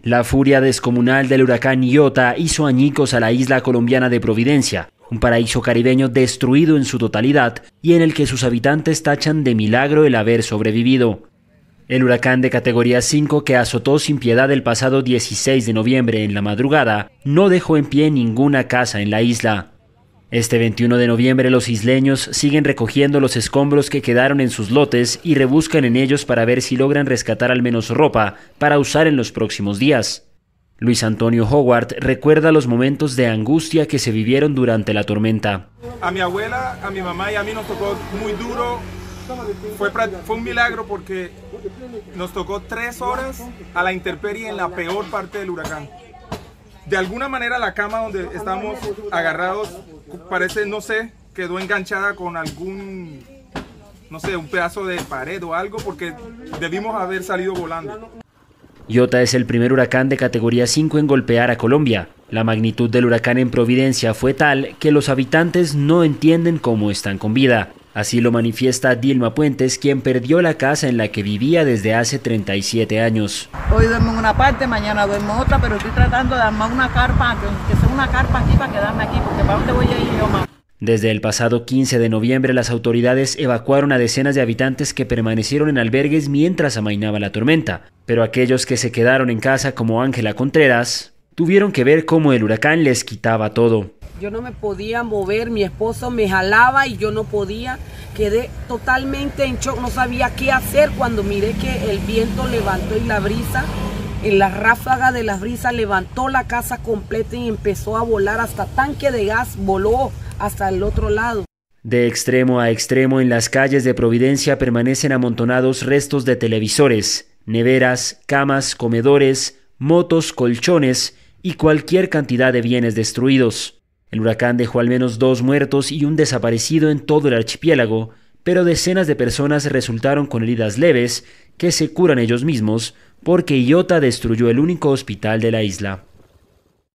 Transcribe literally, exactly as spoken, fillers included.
La furia descomunal del huracán Iota hizo añicos a la isla colombiana de Providencia, un paraíso caribeño destruido en su totalidad y en el que sus habitantes tachan de milagro el haber sobrevivido. El huracán de categoría cinco que azotó sin piedad el pasado dieciséis de noviembre en la madrugada no dejó en pie ninguna casa en la isla. Este veintiuno de noviembre los isleños siguen recogiendo los escombros que quedaron en sus lotes y rebuscan en ellos para ver si logran rescatar al menos ropa para usar en los próximos días. Luis Antonio Howard recuerda los momentos de angustia que se vivieron durante la tormenta. A mi abuela, a mi mamá y a mí nos tocó muy duro. Fue, fue un milagro porque nos tocó tres horas a la intemperie en la peor parte del huracán. De alguna manera la cama donde estamos agarrados parece, no sé, quedó enganchada con algún, no sé, un pedazo de pared o algo porque debimos haber salido volando. Iota es el primer huracán de categoría cinco en golpear a Colombia. La magnitud del huracán en Providencia fue tal que los habitantes no entienden cómo están con vida. Así lo manifiesta Dilma Puentes, quien perdió la casa en la que vivía desde hace treinta y siete años. Hoy duermo en una parte, mañana duermo en otra, pero estoy tratando de armar una carpa, que sea una carpa aquí para quedarme aquí, porque ¿para dónde voy a ir yo más? Desde el pasado quince de noviembre, las autoridades evacuaron a decenas de habitantes que permanecieron en albergues mientras amainaba la tormenta. Pero aquellos que se quedaron en casa, como Ángela Contreras, tuvieron que ver cómo el huracán les quitaba todo. Yo no me podía mover, mi esposo me jalaba y yo no podía. Quedé totalmente en shock, no sabía qué hacer cuando miré que el viento levantó y la brisa, en la ráfaga de la brisa levantó la casa completa y empezó a volar hasta tanque de gas, voló hasta el otro lado. De extremo a extremo en las calles de Providencia permanecen amontonados restos de televisores, neveras, camas, comedores, motos, colchones y cualquier cantidad de bienes destruidos. El huracán dejó al menos dos muertos y un desaparecido en todo el archipiélago, pero decenas de personas resultaron con heridas leves que se curan ellos mismos porque Iota destruyó el único hospital de la isla.